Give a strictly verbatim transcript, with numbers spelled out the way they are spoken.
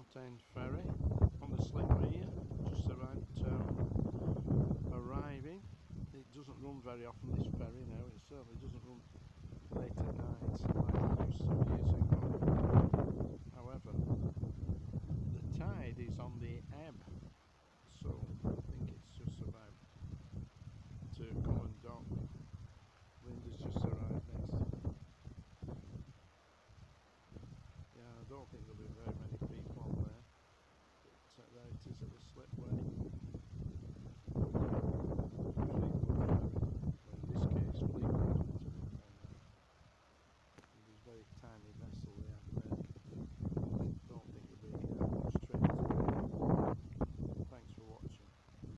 Fountains Ferry on the slip here, just about um, arriving. It doesn't run very often, this ferry now. It certainly doesn't run late at night like it used to years ago. However, the tide is on the ebb